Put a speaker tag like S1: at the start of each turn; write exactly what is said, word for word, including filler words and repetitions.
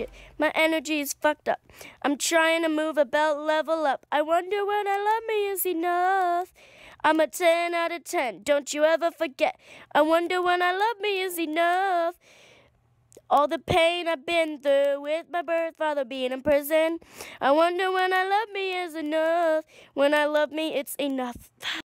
S1: shit. My energy is fucked up. I'm trying to move a belt level up. I wonder when I love me is enough. I'm a ten out of ten. Don't you ever forget. I wonder when I love me is enough. All the pain I've been through with my birth father being in prison. I wonder when I love me is enough. When I love me, it's enough.